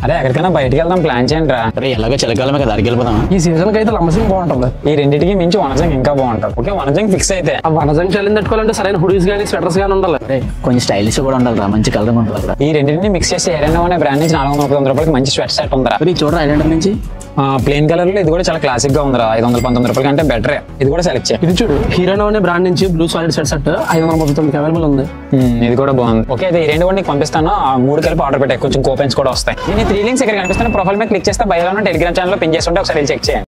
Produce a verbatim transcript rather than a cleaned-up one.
అరే ఎక్కడికైనా బయటికి వెళ్దాం ప్లాన్ చేయండి రా. అరే ఎలాగో చలికాలమే కదా అడిగి వెళ్ళిపోదాం. ఈ సీజన్ కి అయితే లంబసింగ్ బాగుంటుంది. ఈ రెండింటికి మించి వనజంగ్ ఇంకా బాగుంటుంది. ఓకే వనజంగ్ ఫిక్స్ అయితే. ఆ వనజంగ్ చలిని తట్టుకోవాలంటే సరైన హుడీస్ కానీ స్వెటర్స్ కానీ ఉండాలి. అరే కొంచెం స్టైలిష్ కూడా ఉండాలి రా, మంచి కలర్ ఉంటుంది అక్కడ. ఈ రెండింటిని మిక్స్ చేసి ఎయిరెన్ అనే బ్రాండ్ నుంచి నాలుగు వందల ముప్పై వందల రూపాయలకి మంచి స్వెట్ సెట్ ఉందా. మరి చూడరా ఐలాండర్ నుంచి ప్లేన్ కలర్ లో ఇది కూడా చాలా క్లాసిక్ గా ఉందిరా. ఐదు వందల పంతొమ్మిది రూపాయల కంటే బెటర్. ఇది కూడా సెలెక్ట్ చేయి. ఇది చూడు హీరోనో అనే బ్రాండ్ నుంచి బ్లూ సాలిడ్ సెట్ సెట్ ఐదు వందల ముప్పై తొమ్మిది అవైలబుల్ ఉంది. ఇది కూడా బాగుంది. ఓకే అయితే ఈ రెండు కూడా నీకు పంపిస్తాను. ఆ మూడు కలిపి ఆర్డర్ పెట్టే కొంచెం కూపెన్స్ కూడా వస్తాయి. నేను త్రీ లింక్స్ ఇక్కడ కనిపిస్తాను. ప్రొఫైల్ మీద క్లిక్ చేస్తే బయట టెలిగ్రామ్ ఛానల్ పిన్ చేస్తుంటే ఒకసారి చెక్ చేయండి.